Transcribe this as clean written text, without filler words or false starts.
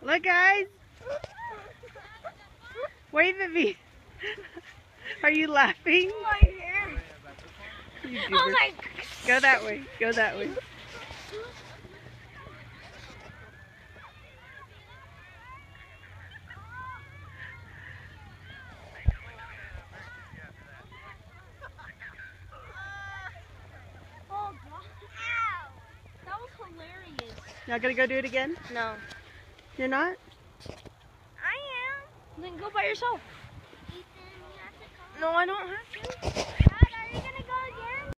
Look, guys. Wave at me. Are you laughing? My hair. You I was like, go that way. Go that way. oh God. That was hilarious. Not gonna go do it again? No. You're not? I am. Then go by yourself. No, I don't have to.